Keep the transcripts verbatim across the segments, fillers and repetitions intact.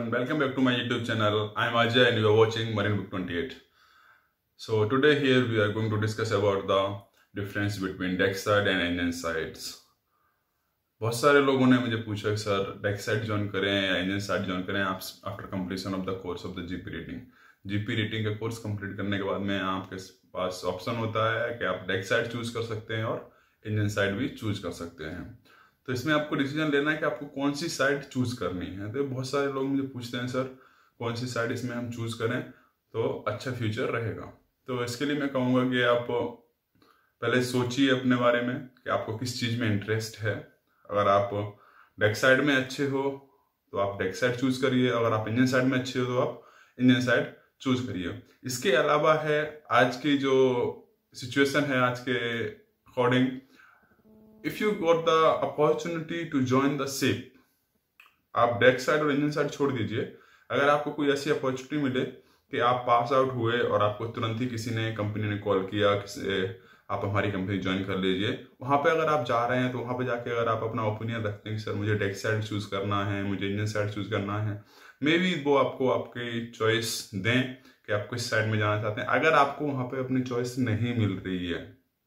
everyone, welcome back to my YouTube channel. I am Ajay and you are watching Marine Book twenty-eight. So today here we are going to discuss about the difference between deck side and engine sides. बहुत सारे लोगों ने मुझे पूछा कि sir deck side join करें या engine side join करें आप after completion of the course of the GP rating. GP rating का कोर्स कंप्लीट करने के बाद में आपके पास ऑप्शन होता है कि आप डेक साइड चूज कर सकते हैं और इंजन साइड भी चूज कर सकते हैं. तो इसमें आपको डिसीजन लेना है कि आपको कौन सी साइड चूज करनी है. तो बहुत सारे लोग मुझे पूछते हैं सर कौन सी साइड इसमें हम चूज करें तो अच्छा फ्यूचर रहेगा. तो इसके लिए मैं कहूँगा कि आप पहले सोचिए अपने बारे में कि आपको किस चीज़ में इंटरेस्ट है. अगर आप डेक साइड में अच्छे हो तो आप डेक साइड चूज करिए, अगर आप इंजन साइड में अच्छे हो तो आप इंजन साइड चूज करिए. इसके अलावा है आज की जो सिचुएशन है आज के according, if you got the opportunity to join the ship, आप डेक साइड और इंजन साइड छोड़ दीजिए. अगर आपको कोई ऐसी अपॉर्चुनिटी मिले कि आप पास आउट हुए और आपको तुरंत ही किसी ने कंपनी ने कॉल किया किसी आप हमारी कंपनी ज्वाइन कर लीजिए, वहां पे अगर आप जा रहे हैं तो वहां पे जाके अगर आप अपना ओपिनियन रखते हैं कि सर मुझे डेक साइड चूज करना है, मुझे इंजन साइड चूज करना है, मे बी वो आपको आपकी चॉइस दें कि आप किस साइड में जाना चाहते हैं. अगर आपको वहां पे अपनी चॉइस नहीं मिल रही है,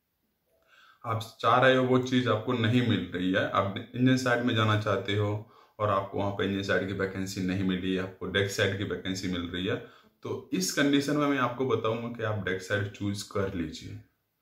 आप चाह रहे हो वो चीज आपको नहीं मिल रही है, आप इंजन साइड में जाना चाहते हो और आपको वहां पे इंजन साइड की वैकेंसी नहीं मिली है, आपको डेक साइड की वैकेंसी मिल रही है, तो इस कंडीशन में मैं आपको बताऊंगा कि आप डेक साइड चूज कर लीजिए.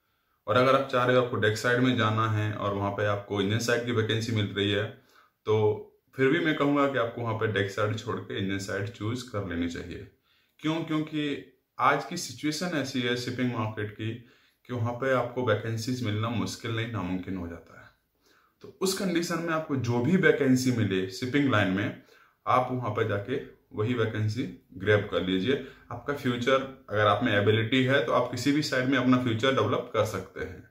और अगर आप चाह रहे हो आपको डेक साइड में जाना है और वहां पे आपको इंजन साइड की वैकेंसी मिल रही है, तो फिर भी मैं कहूंगा कि आपको वहां पे डेक साइड छोड़ के इंजन साइड चूज कर लेनी चाहिए. क्यों? क्योंकि आज की सिचुएशन ऐसी है शिपिंग मार्केट की कि वहां पे आपको वैकेंसीज मिलना मुश्किल नहीं नामुमकिन हो जाता है. तो उस कंडीशन में आपको जो भी वैकेंसी मिले शिपिंग लाइन में, आप वहां पर जाके वही वैकेंसी ग्रैब कर लीजिए. आपका फ्यूचर अगर आप में एबिलिटी है तो आप किसी भी साइड में अपना फ्यूचर डेवलप कर सकते हैं.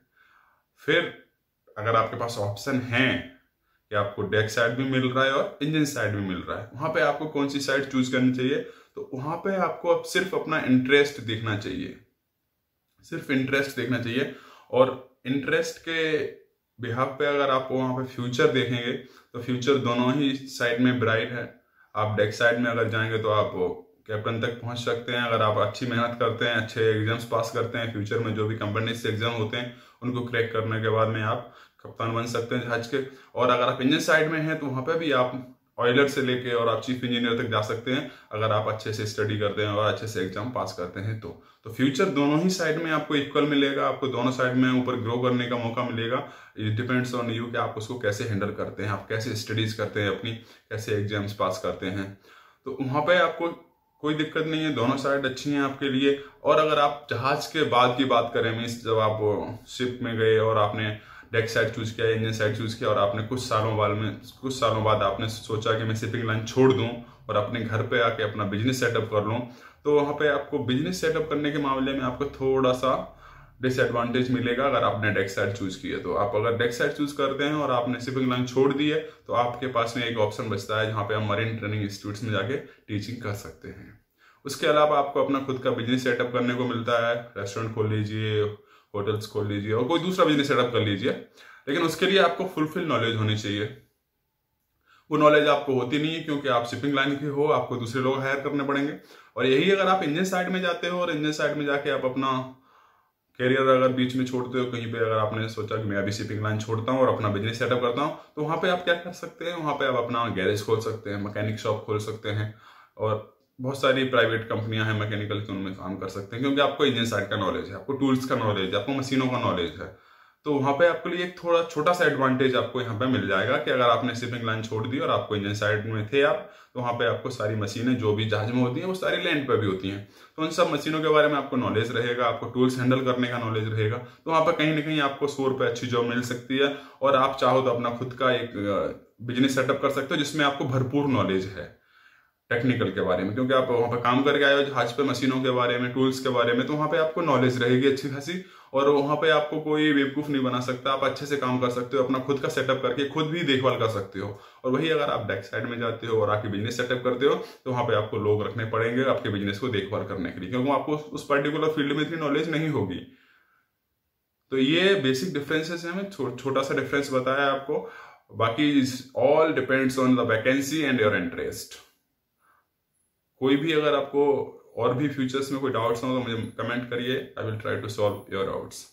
फिर अगर आपके पास ऑप्शन है कि आपको डेक साइड भी मिल रहा है और इंजन साइड भी मिल रहा है, वहां पे आपको कौन सी साइड चूज करनी चाहिए. तो वहां पे आपको अब सिर्फ अपना इंटरेस्ट देखना चाहिए, सिर्फ इंटरेस्ट देखना चाहिए. और इंटरेस्ट के बिहाफ पे अगर आप वहां पे फ्यूचर देखेंगे तो फ्यूचर दोनों ही साइड में ब्राइट है. आप डेक साइड में अगर जाएंगे तो आप कैप्टन तक पहुंच सकते हैं. अगर आप अच्छी मेहनत करते हैं, अच्छे एग्जाम्स पास करते हैं, फ्यूचर में जो भी कंपनी से एग्जाम होते हैं उनको क्रैक करने के बाद में आप कप्तान बन सकते हैं जहाज के. और अगर आप इंजन साइड में हैं तो वहां पे भी आप ऑयलर से लेके और आप चीफ इंजीनियर तक जा सकते हैं अगर आप अच्छे से स्टडी करते हैं और अच्छे से एग्जाम पास करते हैं. तो तो फ्यूचर दोनों ही साइड में आपको इक्वल मिलेगा, आपको दोनों साइड में ऊपर ग्रो करने का मौका मिलेगा. इट डिपेंड्स ऑन यू कि आप उसको कैसे हैंडल करते हैं, आप कैसे स्टडीज करते हैं, अपनी कैसे एग्जाम्स पास करते हैं. तो वहां पे आपको कोई दिक्कत नहीं है, दोनों साइड अच्छी हैं आपके लिए. और अगर आप जहाज के बाद की बात करें, मीन्स जब आप शिप में गए और आपने डेक साइड चूज किया, इंजन साइड चूज किया और आपने कुछ सालों बाद में कुछ सालों बाद आपने सोचा कि मैं शिपिंग लाइन छोड़ दूं और अपने घर पे आके अपना बिजनेस सेटअप कर लूं, तो वहां पे आपको बिजनेस सेटअप करने के मामले में आपको थोड़ा सा डिसएडवांटेज मिलेगा. अगर आपने डेक साइड चूज किया तो आप अगर डेक साइड चूज करते हैं और आपने शिपिंग लाइन छोड़ दी है तो आपके पास में एक ऑप्शन बचता है जहां पे आप मरीन ट्रेनिंग इंस्टीट्यूट्स में जाके टीचिंग कर सकते हैं. उसके अलावा आपको अपना खुद का बिजनेस सेटअप करने को मिलता है. रेस्टोरेंट खोल लीजिए, होटल्स खोल लीजिए और कोई दूसरा बिजनेस सेटअप कर लीजिए, लेकिन उसके लिए आपको फुलफिल नॉलेज होनी चाहिए. वो नॉलेज आपको होती नहीं है क्योंकि आप शिपिंग लाइन के हो, आपको दूसरे लोग हायर करने पड़ेंगे. और यही अगर आप इंजन साइड में जाते हो और इंजन साइड में जाके आप अपना कैरियर अगर बीच में छोड़ते हो कहीं पे, अगर आपने सोचा कि मैं अभी शिपिंग लाइन छोड़ता हूँ और अपना बिजनेस सेटअप करता हूँ, तो वहां पे आप क्या कर सकते हैं, वहां पे आप अपना गैरेज खोल सकते हैं, मैकेनिक शॉप खोल सकते हैं और बहुत सारी प्राइवेट कंपनियां हैं मैकेनिकल की, उनमें काम कर सकते हैं क्योंकि आपको इंजन साइड का नॉलेज है, आपको टूल्स का नॉलेज है, आपको मशीनों का नॉलेज है. तो वहां पे आपके लिए एक थोड़ा छोटा सा एडवांटेज आपको यहाँ पे मिल जाएगा कि अगर आपने शिपिंग लाइन छोड़ दी और आपको इंजन साइड में थे आप, तो वहां पे आपको सारी मशीनें जो भी जहाज में होती हैं वो सारी लैंड पे भी होती हैं. तो उन सब मशीनों के बारे में आपको नॉलेज रहेगा, आपको टूल्स हैंडल करने का नॉलेज रहेगा. तो वहां पर कहीं ना कहीं आपको सौ रुपए अच्छी जॉब मिल सकती है और आप चाहो तो अपना खुद का एक बिजनेस सेटअप कर सकते हो जिसमें आपको भरपूर नॉलेज है टेक्निकल के बारे में, क्योंकि आप वहां पे काम करके आए हो जहाज पे, मशीनों के बारे में, टूल्स के बारे में, तो वहां पे आपको नॉलेज रहेगी अच्छी खासी और वहां पे आपको कोई बेवकूफ नहीं बना सकता. आप अच्छे से काम कर सकते हो, अपना खुद का सेटअप करके खुद भी देखभाल कर सकते हो. और वही अगर आप डेक साइड में जाते हो और आके बिजनेस सेटअप करते हो तो वहां पे आपको लोग रखने पड़ेंगे आपके बिजनेस को देखभाल करने के लिए, क्योंकि आपको उस पर्टिकुलर फील्ड में इतनी नॉलेज नहीं होगी. तो ये बेसिक डिफरेंसेस है, मैं छोटा सा डिफरेंस बताया आपको. बाकी all depends on the vacancy and your interest. कोई भी अगर आपको और भी फ्यूचर्स में कोई डाउट्स हो तो मुझे कमेंट करिए, I will try to solve your doubts.